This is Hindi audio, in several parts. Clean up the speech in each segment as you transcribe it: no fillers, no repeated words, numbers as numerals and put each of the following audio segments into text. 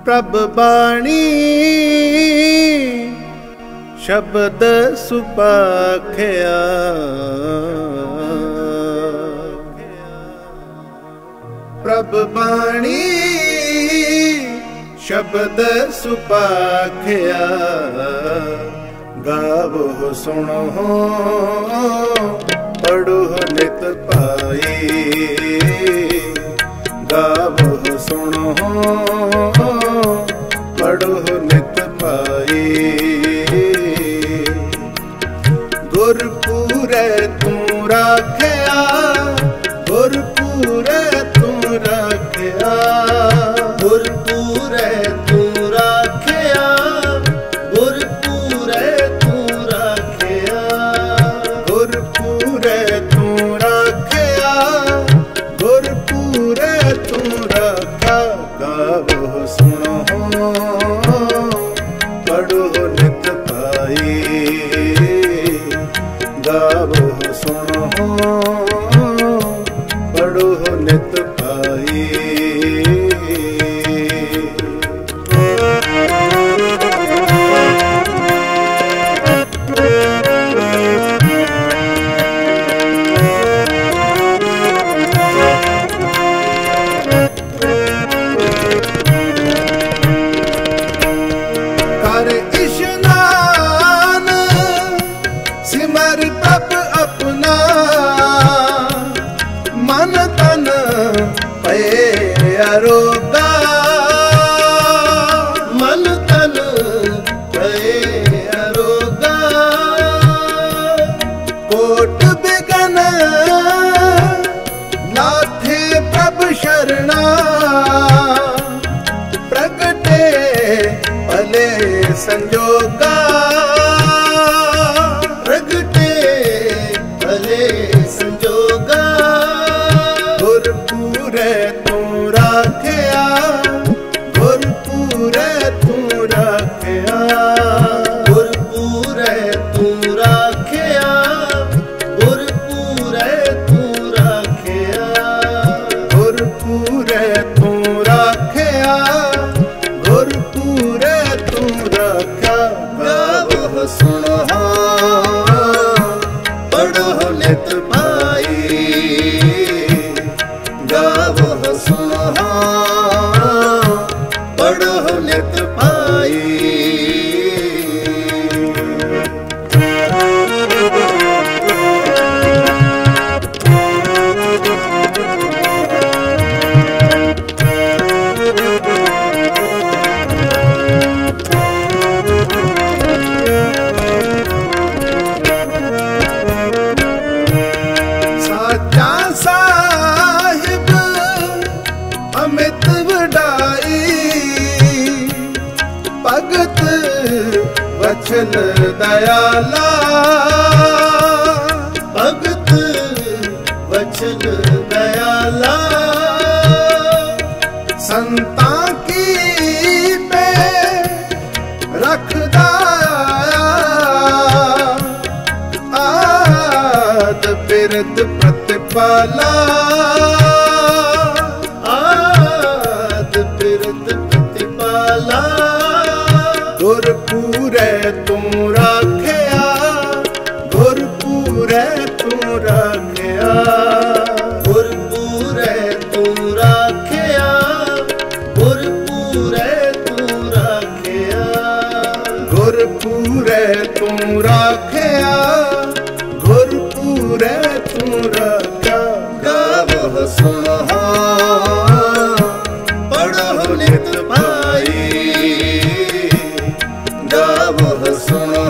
प्रभ बाणी शब्द सुपाख्या प्रभ बाणी शब्द सुपाख्या गावो सुनो पढ़ो नित पाई गावो सुनो पढ़ो नित पाई गुरपुरे तू राखया गुरपुरे तू राखया गुरपुरे तू राखया गुरपुरे तू राखया गुरपुरे तू राखया गुरपुरे तू राखा गावो सुनो पढ़ो नित पाई गावो सुनो पढ़ो नित पाई कर इशनान सिमर प्रभ अपना मन तन पे अरोगा मन तन पे अरोगा कोट बिगन लाथे प्रभ शरणा प्रगटे भले संजोगा प्रगटे भले संजोगा गुरपुरे तू राखया गुरपुरे तू राखया गुरपुरे तू राखया गुरपुरे तू राखया गुरपुरे तू राखया गुरपुरे तू राखा गावो सुनो पढ़ो नित पाई गावो सुनो पढ़ो नित पाई साचा साहिब अमित वडाई भगत वचन दयाला भगत वचन दयाला संता की पे रखदा आद बिरद प्रतिपाला आद बिरद प्रतिपाला गुरपुरे तू राखया गुरपुरे तू राखया गुरपुरे तू राखया गुरपुरे तू राखया गुरपुरे तू राखया गुरपुरे तू राखा गावो सुनो पढ़ो नित पाई गावो सुनो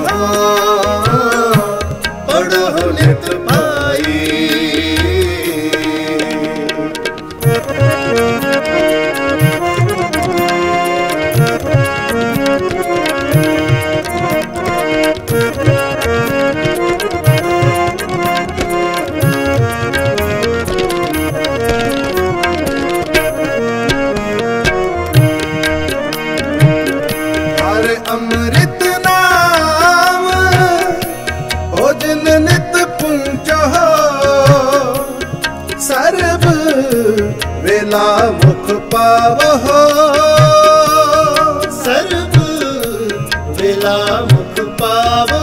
पढ़ो नित पाई अमृत नाम भोजन नित पुंचो सर्व वेला मुख पावहो काला मुख पावो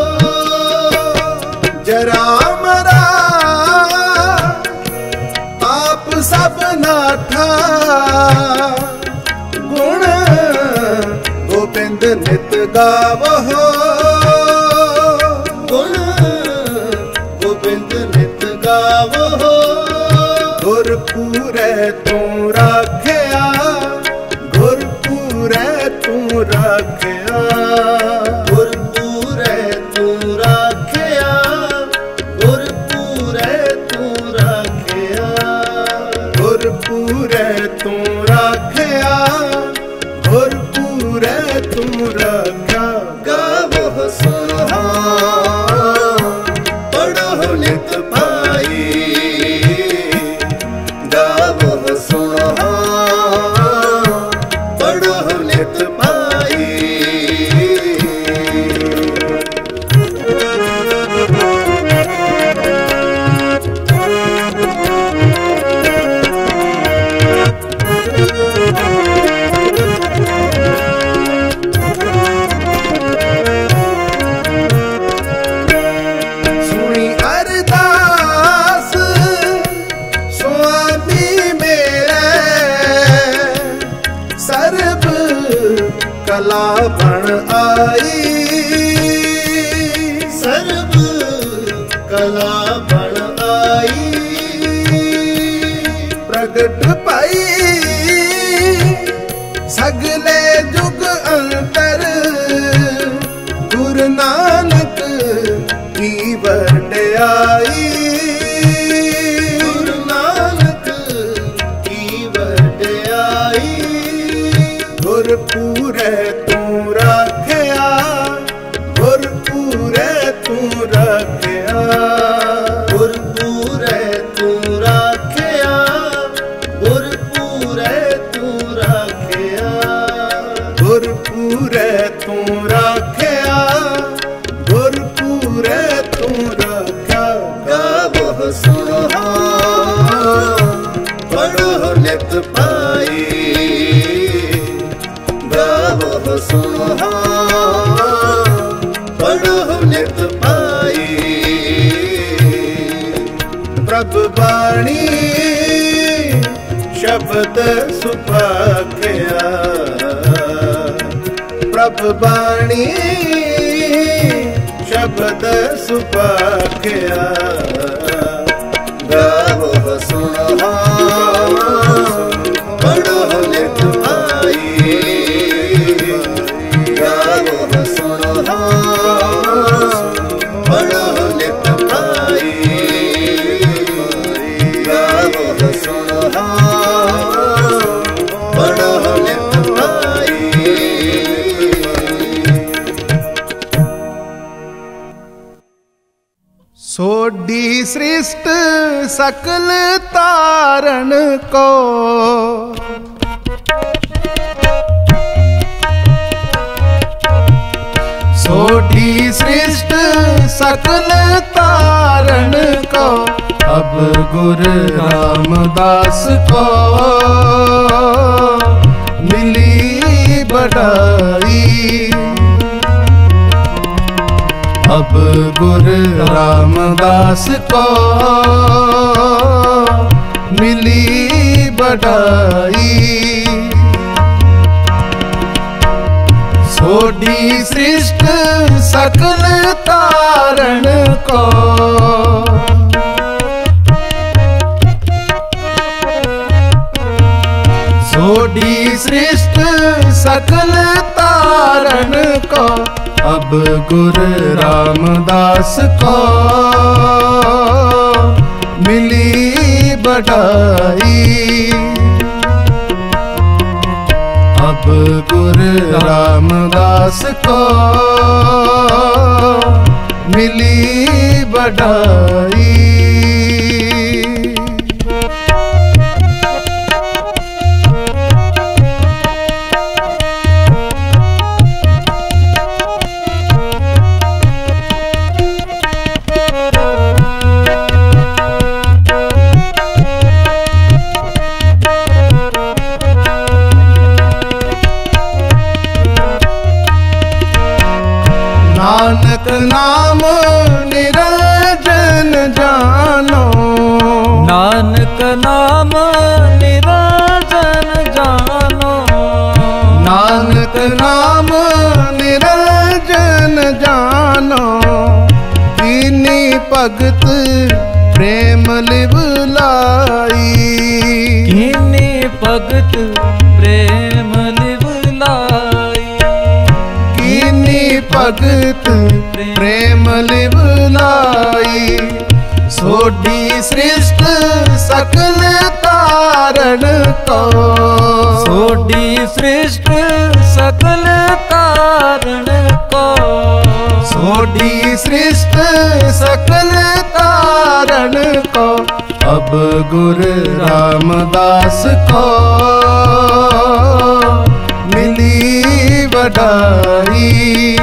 जरा मरा आप सब नाथा गुण गोविंद नित गावो गुण गोविंद नित गावो गुरपुरे तू राखिया गुरपुरे तू राखिया गुरपुरे तू राखिया गुरपुरे तू राखिया गुरपुरे तू राखिया गुरपुरे तू राखिया गावो सुनो पढ़ो नित पाई गावो सुनो पढ़ो नित पाई सुनी अरदास स्वामी मेरे सर्व कला बण आई सर्व कला बण आई प्रगट पाई सगले जुग अंतर गुरु नानक की वड्याई गुरु नानक की वड्याई गुरपुरे तू राखिया गुरपुरे तू राखिया गुरपुरे तू राखिया गुरपुरे तू राखिया गुरपुरे तू राखिया गुरपुरे तू राखिया गावो सुनो पढ़ो नित पाई गावो सुनो पढ़ो नित पाई प्रभु बाणी शब्द सुभाखिया प्रभु बाणी शब्द सुभाखिया गावो सुनो पढ़ो नित पाई गावो सुनो पढ़ो नित पाई गावो सुनो पढ़ो नित पाई सोडी सृष्ट सकल तारण को सोडी सृष्ट सकल तारण को अब गुरु रामदास को मिली बढ़ाई अब गुरु रामदास को मिली बढ़ाई सोडी सृष्ट सकल तारण को सोडी सृष्ट सकल तारण को अब गुरु रामदास को मिली बढ़ाई अब गुरु रामदास को मिली बढ़ाई नाम निरंजन जानो, नानक नाम निरंजन जानो, कीनी भगत प्रेम लिव लाई, कीनी भगत प्रेम लिव लाई, कीनी भगत प्रेम लिव लाई, सोडी सृष्ट सकल तारण को, सोडी सृष्ट सकल तारण को, सोडी सृष्ट सकल तारण को, अब गुरु रामदास को मिली वडाई,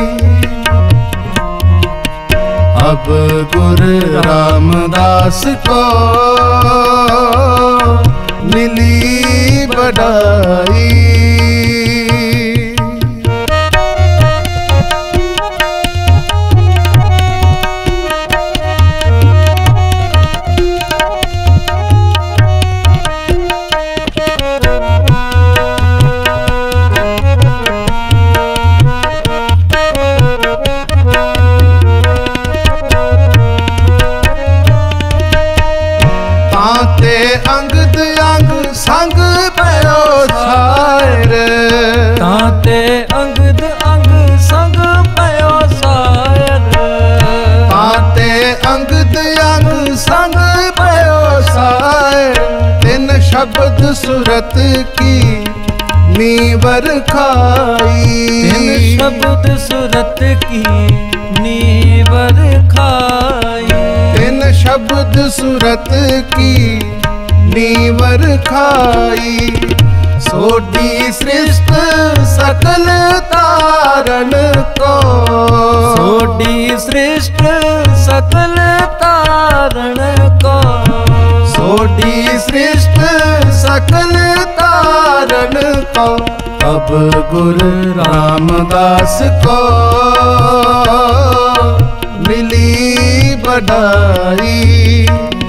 अब गुरु रामदास को मिली बड़ाई। अंगद अंग संग पयो सायर, ताते अंगद अंग संग पयो सायर, ताते अंगद अंग संग पयो सायर, तिन शब्द सुरत की नीवर खाई, तिन शब्द सुरत की नीवर खाई, तिन शब्द सुरत की नीवर खाई, सोडी सृष्ट सकल तारण को, सोडी सृष्ट सकल तारण को, सोडी सृष्ट सकल तारण को, अब गुरु रामदास को मिली बड़ाई,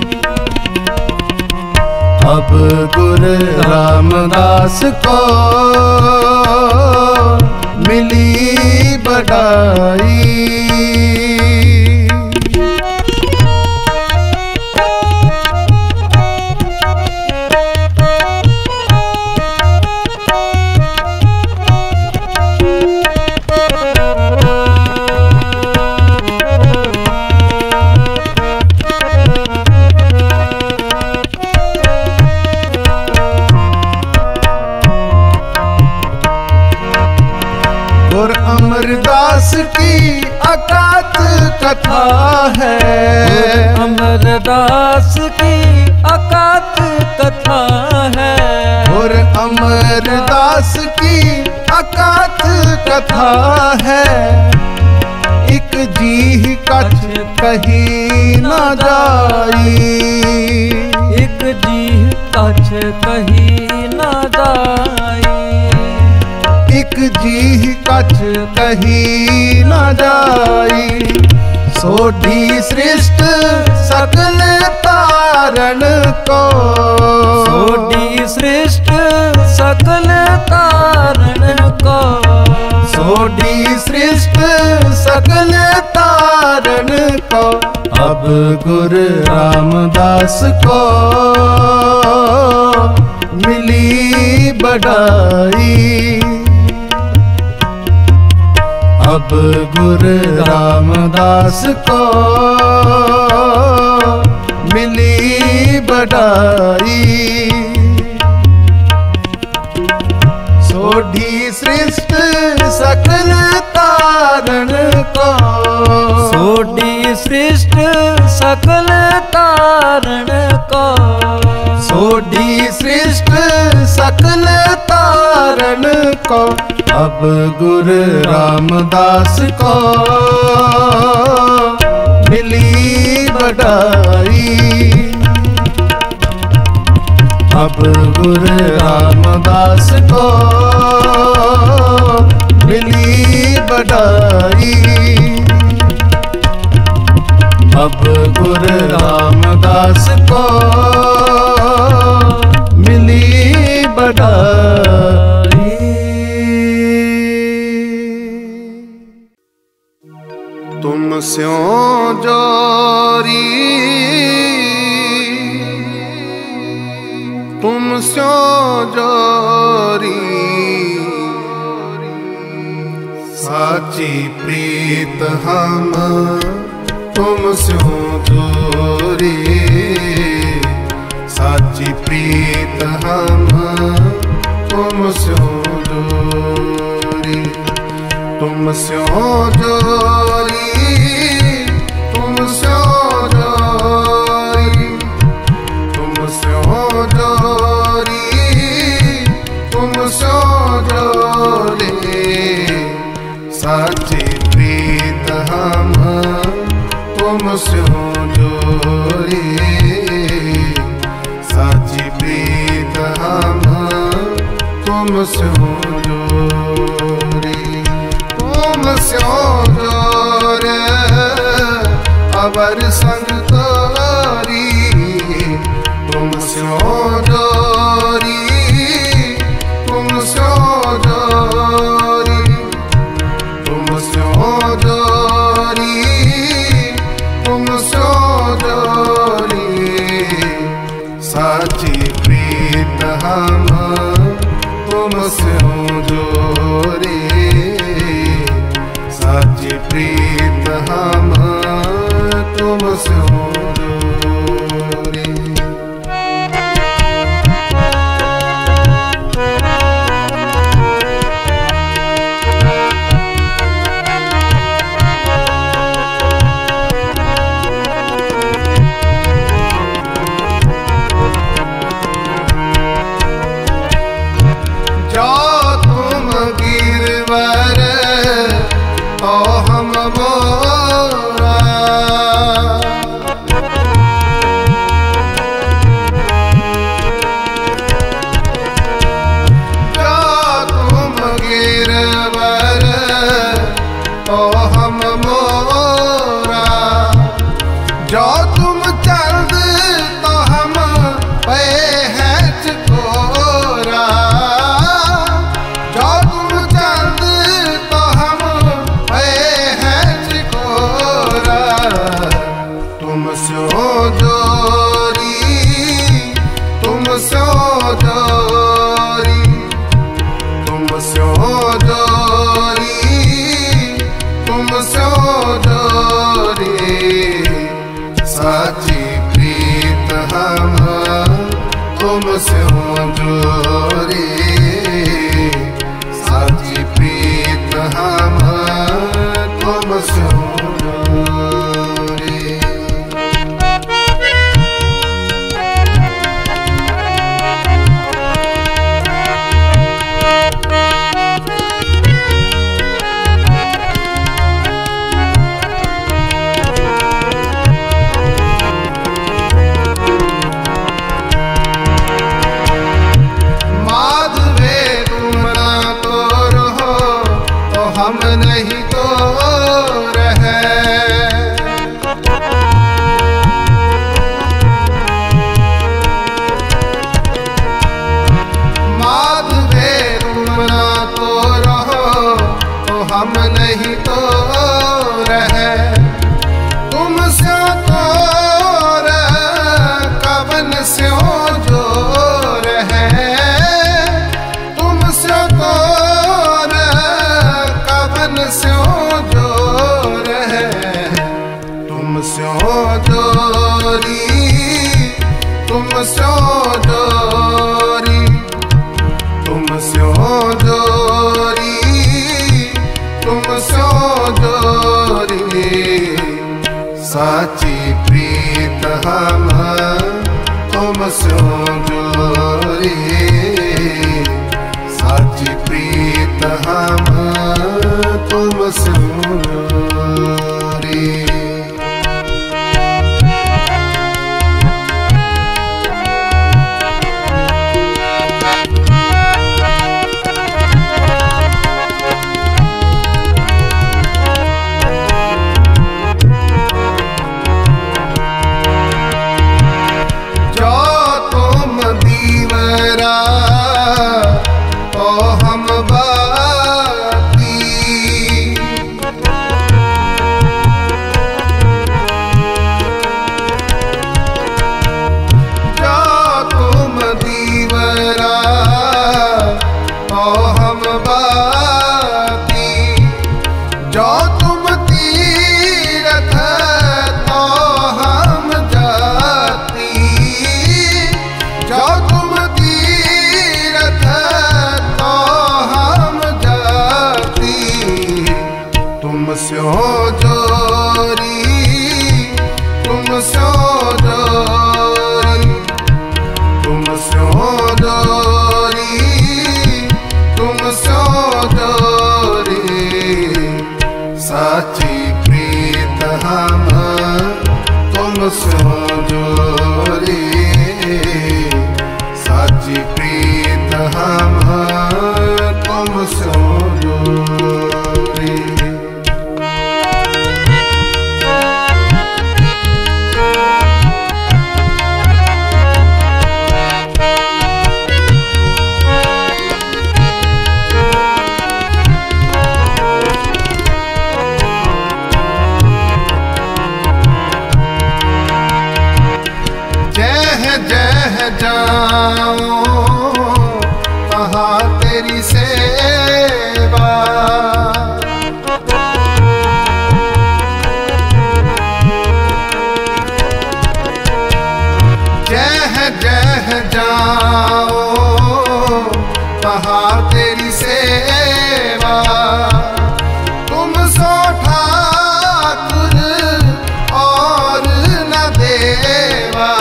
अब गुरु रामदास को मिली बड़ाई। अमरदास की अकात कथा है, अमरदास की अकात कथा है, और अमरदास की अकात कथा है, एक जी कछ कही न जाई, एक जी कछ कही न जाई, एक जी कछ कही न जाई, सोडी सृष्ट सकल तारण को, सोडी सृष्ट सकल तारण को, सोडी सृष्ट सकल तारण को, अब गुरु रामदास को मिली बड़ाई, अब गुरु रामदास को मिली बड़ाई, सोडी सृष्ट सकल तारण को, सोडी सृष्ट सकल तारण को, सोडी सृष्ट सकल तारण को, अब गुरु रामदास को मिली बड़ाई, अब गुरु रामदास को मिली बड़ाई, अब गुरु रामदास को बढ़ाई। तुम स्यों जोरी तुम स्यों जोरी साची प्रीत हम तुम स्यों जोरी साची प्रीत हम तुम स्यों जोरी तुम स्यों जोरी तुम स्यों जोरी तुम स्यों जोरी तुम स्यों जोरी साची प्रीत हम तुम स्यों जोरी साची प्रीत हम तुम स्यों जोरी तुम स्यों जोरे अबर संग तोरी तुम स्यों जोरी तुम स्यों जोरी तुम स्यों जोरी तुम स्यों जोरी साची प्रीत हम तुम स्यों जोरी साची प्रीत हम तुम स्यों जोरी। जो तुम गिरवर तो हम मोरा जो तुम गिरवर तो हम मोरा जो तुम चंद तो हम पे है चकोरा जो तुम चंद तो हम पे है चकोरा तुम स्यों जोरी तुम स्यों जोरी तुम स्यों जोरी तुम स्यों जोरी साची प्रीत हम तुम स्यों जोरी साची प्रीत हम तुम स्यों जोरी। माधवे तुम ना तो रहो तो हम नहीं तो रहे माधवे तुम ना तो रहो तो हम नहीं तो रहे तुम स्यों तो कवन स्यों जो रहे तुम स्यों तो कवन स्यों जो रहे तुम स्यों जोरी तुम स्यों जोरी तुम स्यों जोरी तुम स्यों जोरी साची प्रीत हम तुम स्यों जोरी साची प्रीत हम तुम स्यों जोरी। तेरी सेवा। जह जह जाओ वहाँ तेरी सेवा। तुम सो ठाकुर और न देवा।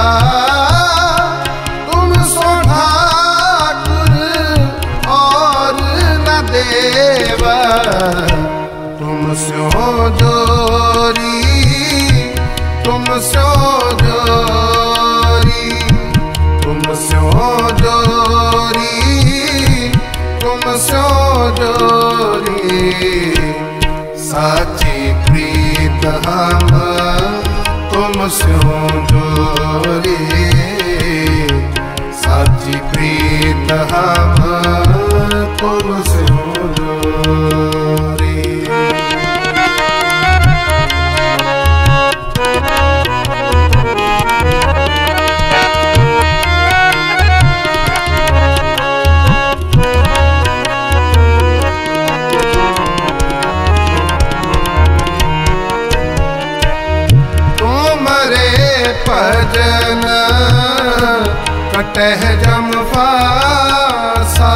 तुम सो ठाकुर और न देवा। तुम सो जोरी, तुम सो जोरी, तुम सो जोरी, तुम सो जोरी। साची प्रीत हम तुम सो जोरी। साची प्रीत हम तुम सो जोरी। भजन कटह जम फासा।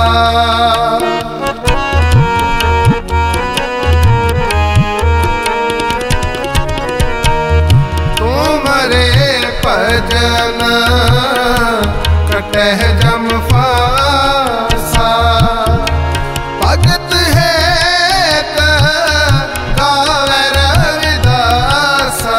तुम्हारे भजन कटह जम फासा। भगत है गावे रविदासा।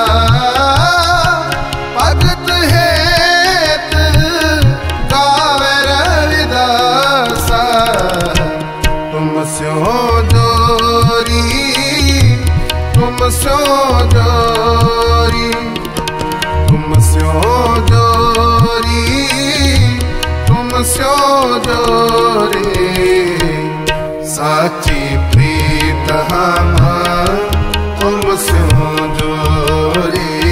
भगत हेत गावे रविदासा। तुम सो जोरी, तुम सो जोरी, तुम सो जोरी, तुम सो जोरी। साची प्रीत हम तुम सो जोरी।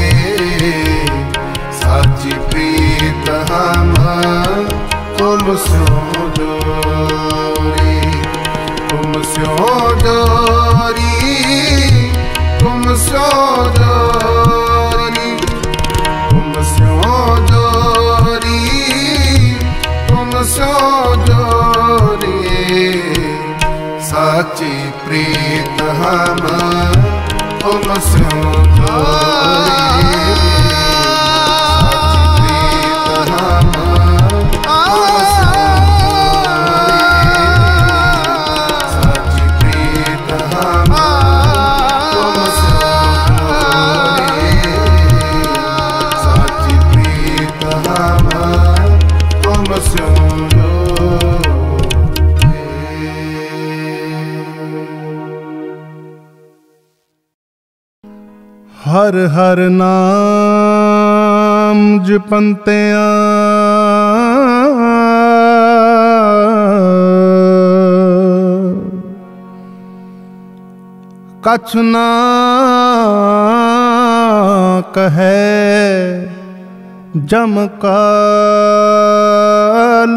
साची प्रीत हम तुम सो जोरी। तुम सो जोरी, तुम सो जोरी, तुम सो जोरी, तुम सो जोरी। साची प्रीत हम तुम सो जोरी। हर हर नाम जपंतिया कछ ना कहे जम काल।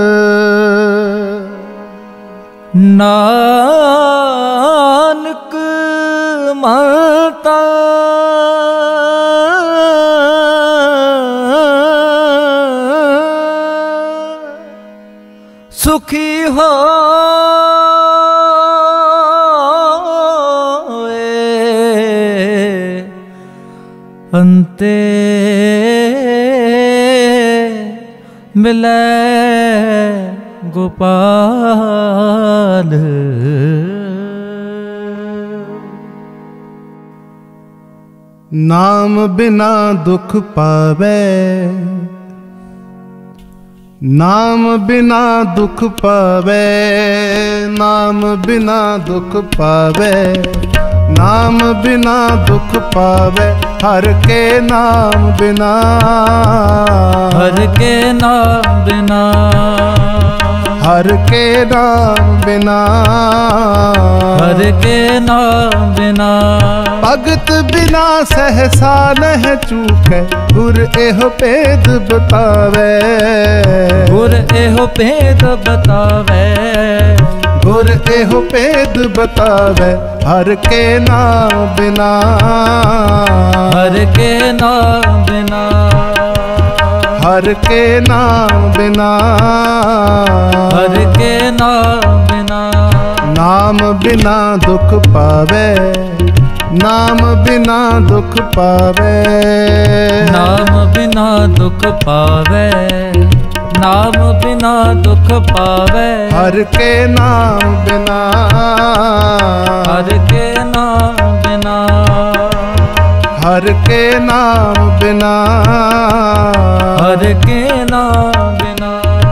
नानक माता सुखी हो अंते मिले गोपाल। नाम बिना दुख पावे, नाम बिना दुख पावे, नाम बिना दुख पावे, नाम बिना दुख पावे। हर के नाम बिना, हर के नाम बिना, हर के नाम बिना, हर के नाम बिना। भगत बिना सहसा नह चूके, गुर एहो भेद बतावे, गुर एहो भेद बतावे। गुर एहो भेद बतावे हर के नाम बिना, हर के नाम बिना, हर के नाम बिना, हर के नाम बिना। नाम बिना दुख पावे, नाम बिना दुख पावे, नाम बिना दुख पावे, नाम बिना दुख पावे। हर के नाम बिना, हर के नाम बिना, हर के नाम बिना, हर के नाम बिना।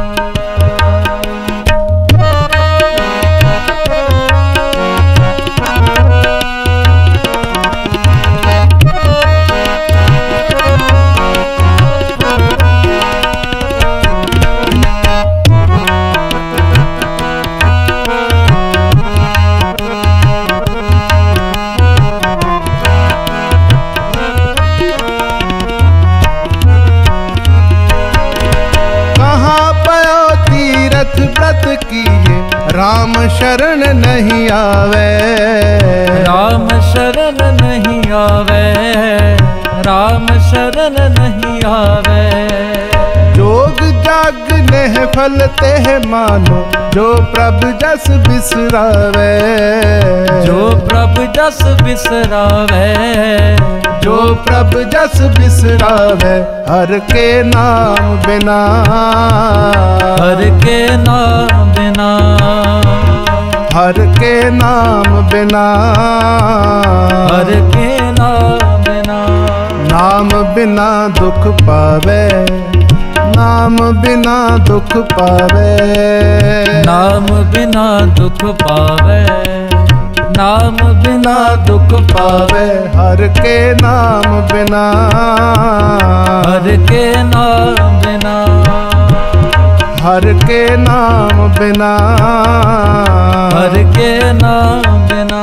व्रत किए राम शरण नहीं आवे, राम शरण नहीं आवे, राम शरण नहीं आवे। जोग जाग नेह फल तेह मानो, जो प्रभ जस बिसरावे, जो प्रभ जस बिसरावे, जो प्रभ जस बिसरावे। हर के नाम बिना, हर के नाम बिना, हर के नाम बिना, हर के नाम बिना। नाम बिना दुख पावे, नाम बिना दुख पावे, नाम बिना दुख पावे, नाम बिना दुख पावे। हर के नाम बिना, हर के नाम बिना, हर के नाम बिना, हर के नाम बिना।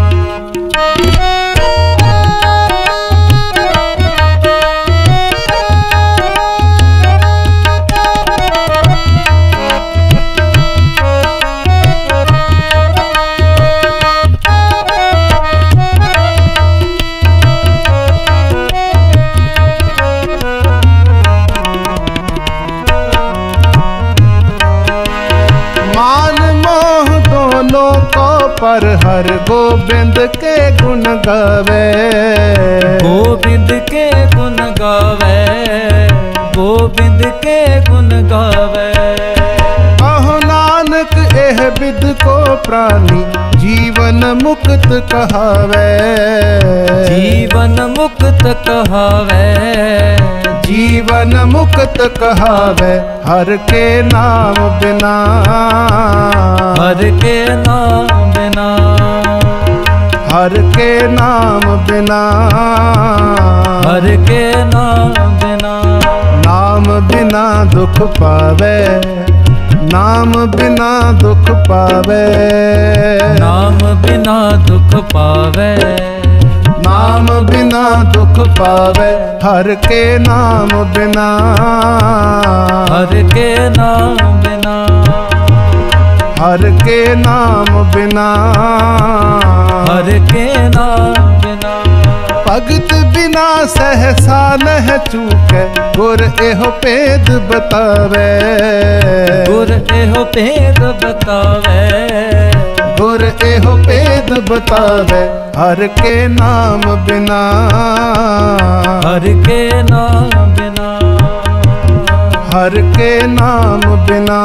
पर हर गोविंद के गुण गावे, गोविंद के गुण गावे, गोविंद के गुण गावे। कहो नानक एह विद को प्राणी जीवन मुक्त कहावे, जीवन मुक्त कहावे, जीवन मुक्त कहावे। हर के नाम बिना, हर के नाम बिना, हर के नाम बिना, हर के नाम बिना। नाम बिना दुख पावे, नाम बिना दुख पावे, नाम बिना दुख पावे, नाम बिना दुख पावे। हर के नाम बिना, हर के नाम बिना, हर के नाम बिना, हर के नाम बिना। भगत बिना सहसा नह चूके, गुर एहो भेद बतावे, गुर एहो भेद बतावे, गुर एहो भेद बतावे। हर के नाम बिना, हर के नाम बिना, हर के नाम बिना,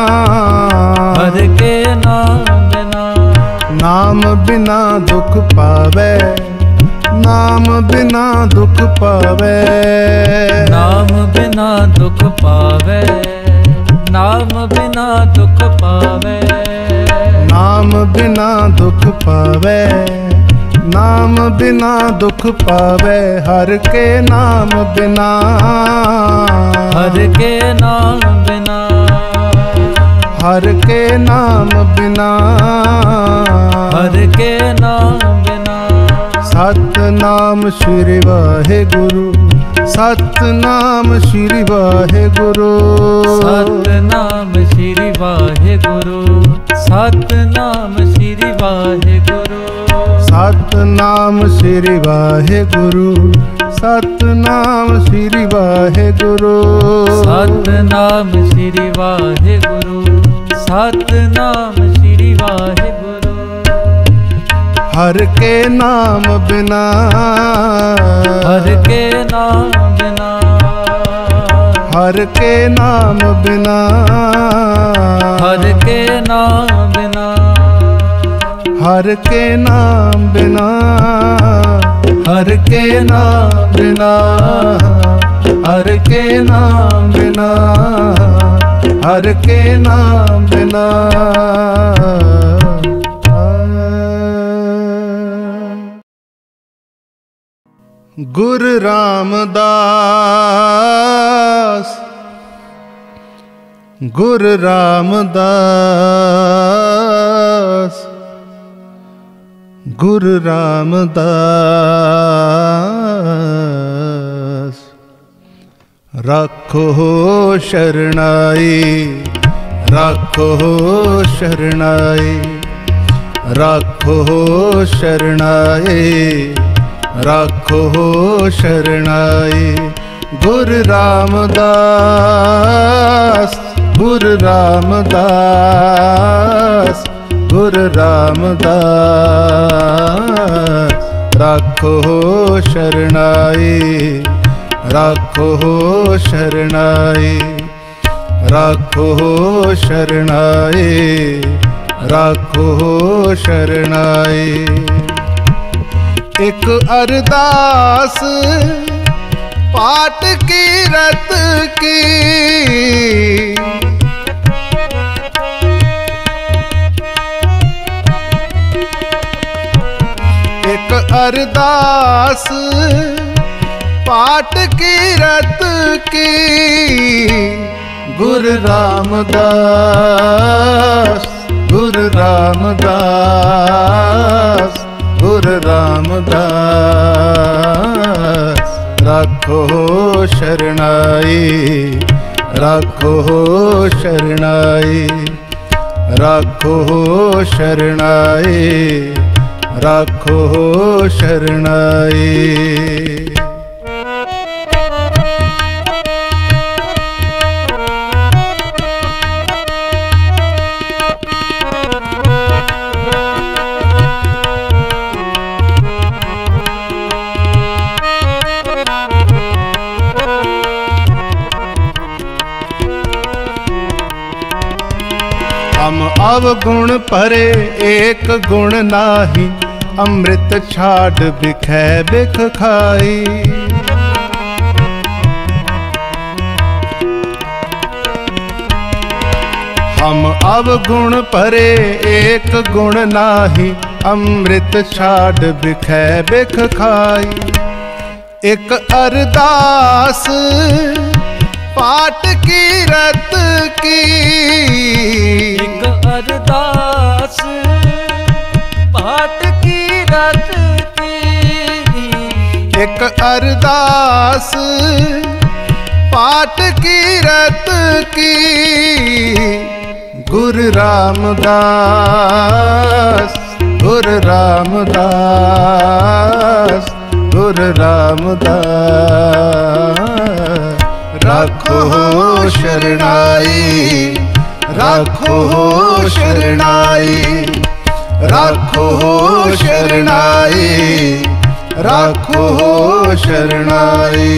हर के नाम बिना। नाम बिना दुख पावे, नाम बिना दुख पावे, नाम बिना दुख पावे, नाम बिना दुख पावे, नाम बिना दुख पावे, नाम बिना दुख पावे। हर के नाम बिना, हर के नाम बिना, हर के नाम बिना, हर के नाम बिना। सतनाम श्री वाहेगुरु, सतनाम श्री वाहेगुरु, सतनाम श्री वाहेगुरु, सतनाम श्री वाहेगुरु, सतनाम श्री वाहेगुरु, सतनाम श्री वाहेगुरु, सतनाम श्री वाहेगुरु, सतनाम श्री वाहेगुरु। हर के नाम बिना, हर के नाम बिना, हर के नाम बिना, हर के नाम बिना, हर के नाम बिना, हर के नाम बिना, हर के नाम बिना, हर के नाम बिना। गुरु रामदास, गुरु रामदास, गुरु रामदास। रखो शरणाई, रखो शरणाई, रखो शरणाई, रखो शरणाई। गुरु रामदास, गुरु रामदास, गुरु रामदास। रखो शरणाई, रखो शरणाई, रखो शरणाई, रखो शरणाई। एक अरदास पाठ की रत की, एक अरदास पाठ की रत की। गुरु रामदास, गुरु रामदास, गुरु रामदास। रखो शरणाई, रखो शरणाई, रखो शरणाई, रखो शरणाई। हम अवगुण परे एक गुण नाही, अमृत छाड़ बिखै बिख खाई। हम अवगुण परे एक गुण नाही, अमृत छाड़ बिखै बिख खाई। एक अरदास पाठ की रत की, एक अरदास पाठ की रत की, एक अरदास पाठ की रत की। गुरु रामदास, गुरु रामदास, गुरु रामदास। रखो शरणाई, रखो शरणाई, रखो शरणाई, रखो शरणाई।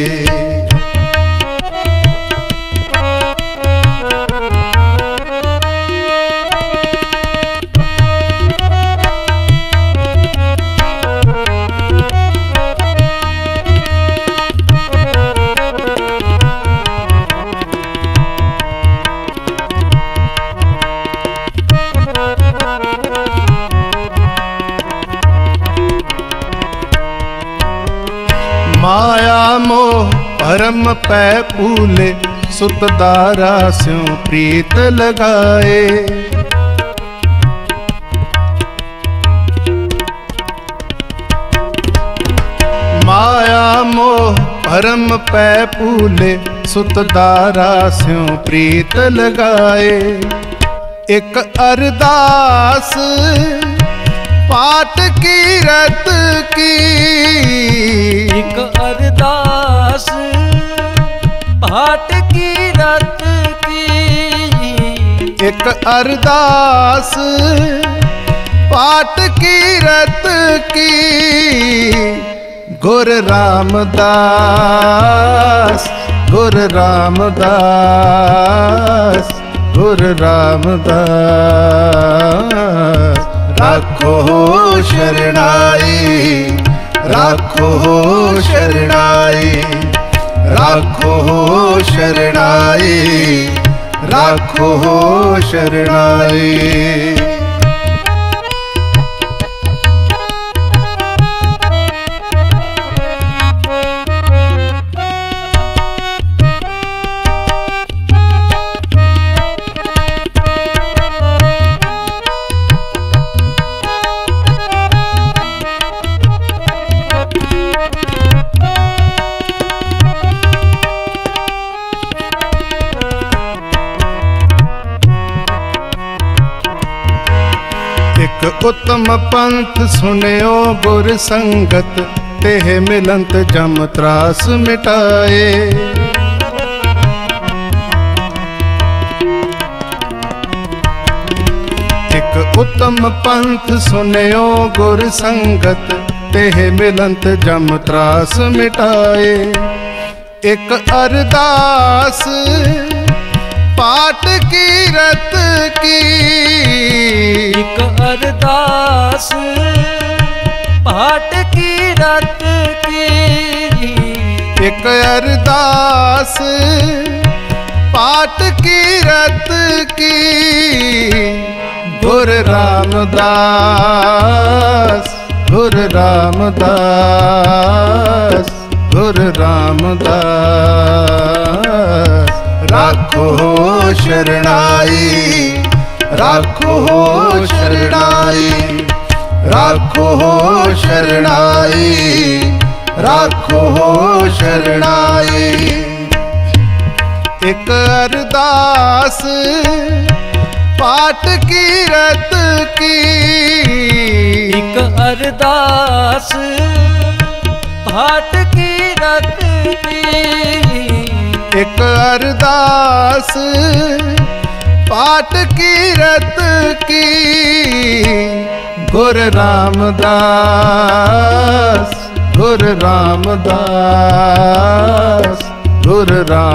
माया मोह भरम पै फूले, सुत दारा स्यों प्रीत लगाए। माया मोह भरम पै फूले, सुत दारा स्यों प्रीत लगाए। एक अरदास पाठ कीरत की, एक अरदास पाठ कीरत की, एक अरदास पाठ कीरत की। गुरु रामदास, गुरु रामदास, गुरु रामदास। राखो शरणाई, राखो शरणाई, राखो शरणाई, राखो शरणाई। एक उत्तम पंथ सुनियो गुर संगत, तेह मिलंत जम त्रास मिटाए। एक उत्तम पंथ सुनियो गुर संगत, तेह मिलंत जम त्रास मिटाए। एक अरदास पाठ कीरत की, एक अरदास पाठ कीरत की, एक अरदास पाठ कीरत की। गुरु रामदास, गुरु रामदास, गुरु रामदास। राखो शरणाई, राखो शरणाई, राखो शरणाई, राखो शरणाई। एक अरदास पाठ कीरत की, एक अरदास पाठ कीरत की, एक अरदास पाठ कीरत की। गुरु रामदास, गुरु रामदास, गुरु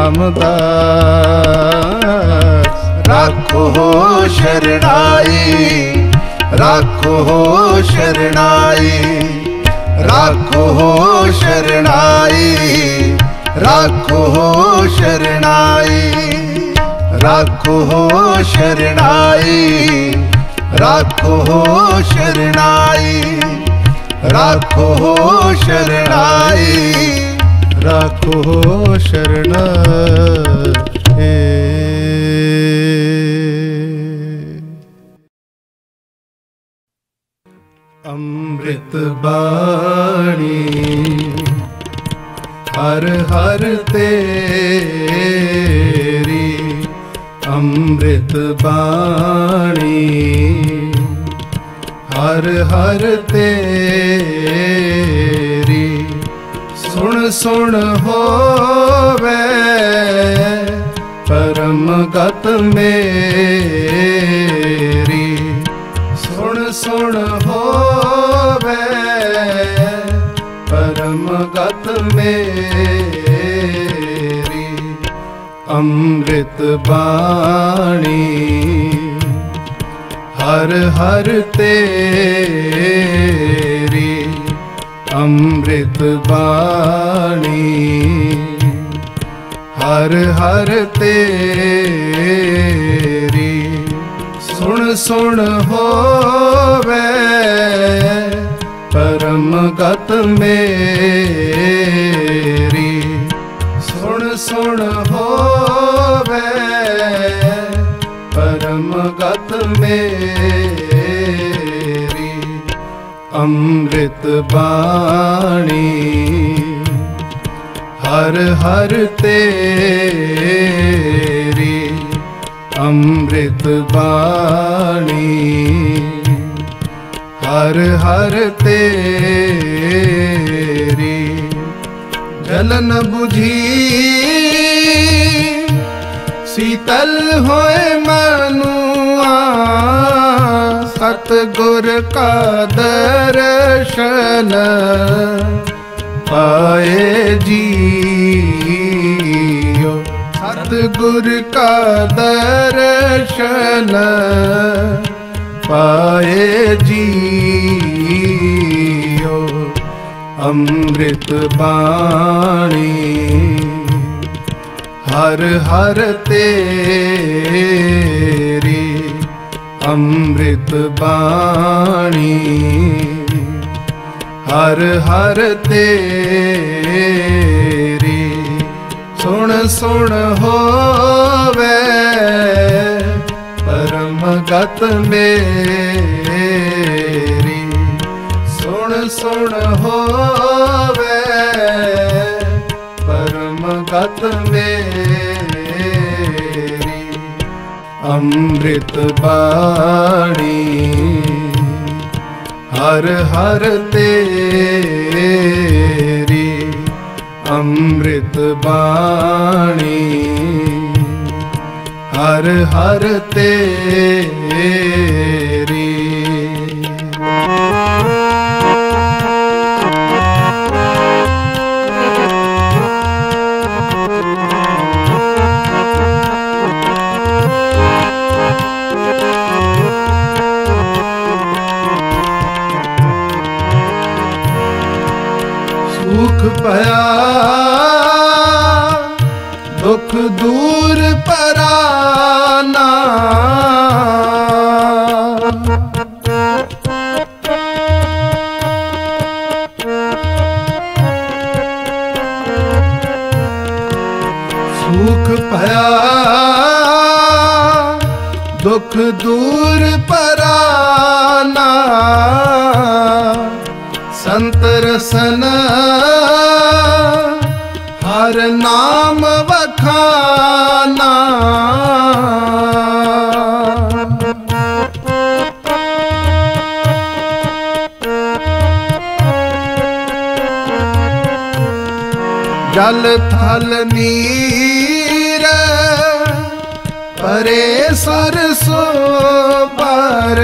रामदास। राखो शरणाई, राखो शरणाई, राखो शरणाई, राखो शरणाई, राखो शरणाई, राखो शरणाई, राखो शरणाई, राखो शरणाई। अमृत बाणी हर हर तेरी, अमृत बाणी हर हर तेरी। सुन सुन होवे परम गत मेरी, सुन सुन होवे परम गत मेरी। अमृत बाणी हर हर तेरी, अमृत बाणी हर हर तेरी। सुन सुन होवे परम गत मेरी, सुन सुन होवे परम गत मेरी। अमृत बाणी हर हर तेरी, अमृत बाणी हर हर तेरी जलन बुझी शीतल होए मनुआ सतगुर का दर्शन पाए जियो सतगुर का दर्शन पाए जियो अमृत बाणी हर हर तेरी अमृत बाणी हर हर तेरी सुन सुन होवे परम गत मेरी सुन सुन होवे परम गत मेरी अमृत बाणी हर हर तेरी अमृत बाणी हर हर तेरी। सुख पया दुख दूर पराना सुख पया दुख दूर पराना संत रसन हर नाम वखाना जल थल नीर परे सरसो पर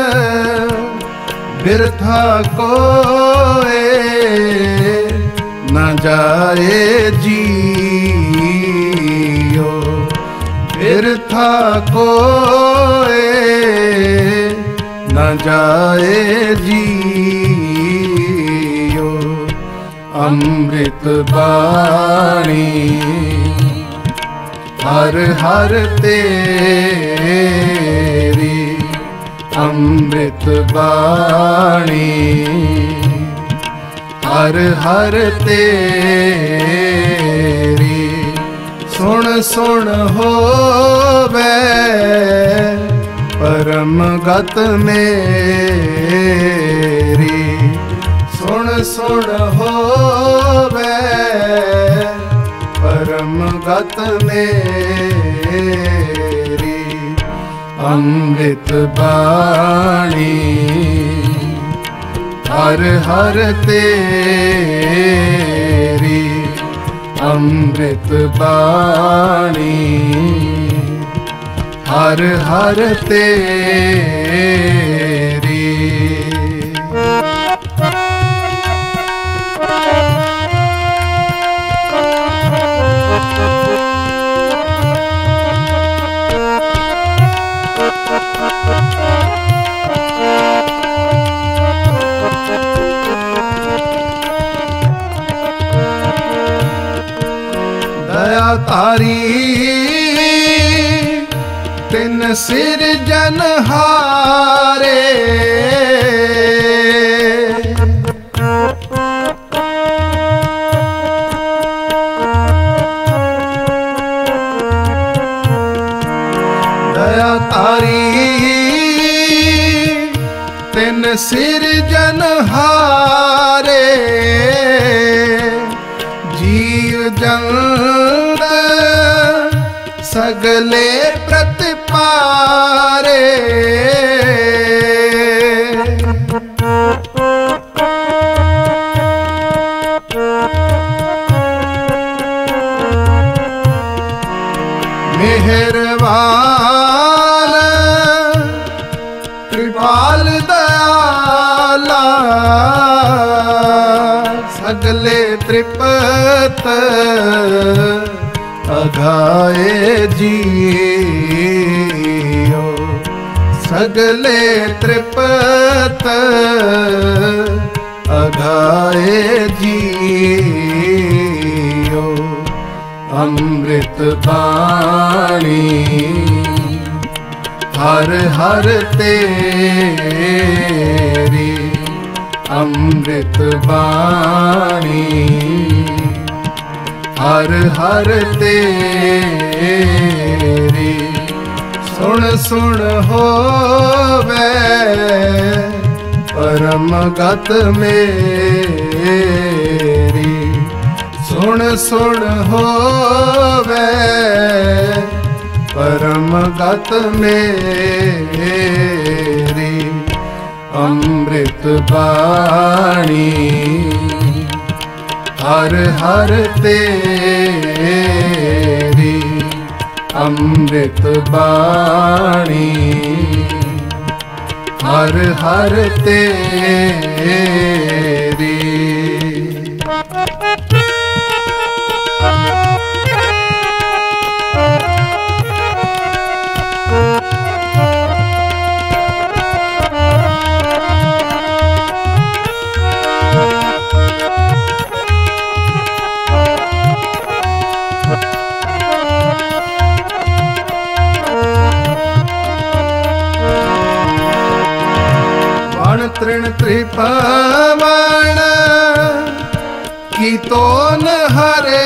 बिरथा कोए न जाए जियो बिरथा कोए न जाए जियो अमृत बाणी हर हर तेरी अमृत बाणी हर हर तेरी सुन सुन होवे परम गत मेरी सुन सुन होवे परम गत मेरी अमृत बाणी हर हर तेरी अमृत बाणी हर हर तेरी। दया तारी तिन सिरजनहारे दया तारी तिन सिरजनहारे जीव जंग सगले प्रतिपा प्यारे। मेहरबान कृपाल दयाला सगले त्रिपत अघाए जियो। सगले त्रिपत अघाए जियो। अमृत बाणी हर हर तेरी। अमृत बाणी हर हर तेरी। सुन सुन होवे परम गत मेरी। सुन सुन होवे परम गत मेरी। अमृत बाणी हर हर तेरी। अमृत बाणी हर हर तेरी। तृण त्रिपवन की तो न हरे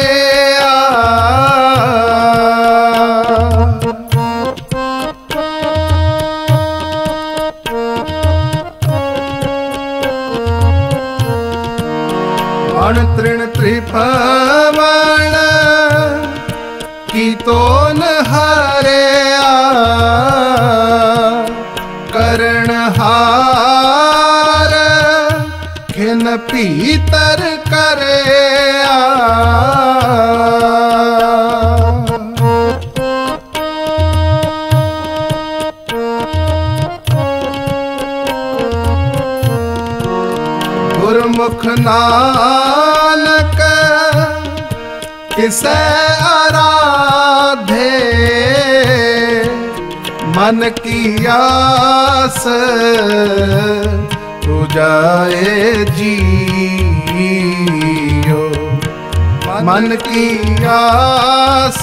तृण त्रिपवन की तो न हरे करणहार खिन पीतर करे गुरमुख नानक किसे आराधे। मन की आस पुजाए जियो। मन की आस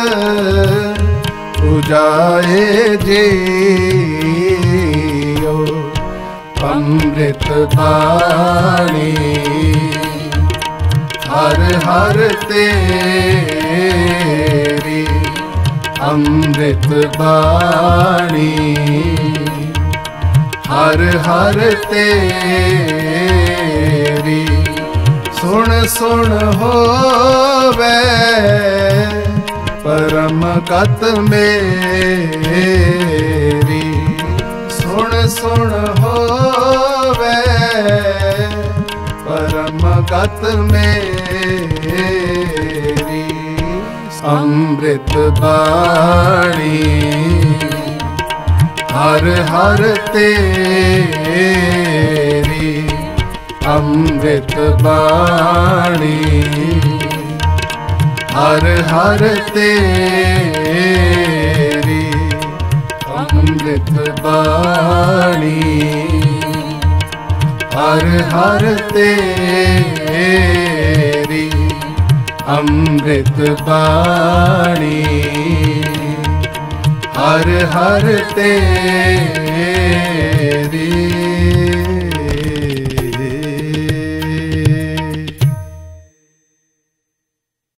पुजाए जियो। अमृत बाणी हर हर तेरी। अमृत बाणी हर हर तेरी। सुन सुन होवे परम गत मेरी। सुन सुन होवे परम गत मेरी। अमृत बाणी हर हर तेरी। अमृत बाणी हर हर तेरी। अमृत बाणी हर हर तेरी। अमृत बाणी हर हर तेरी।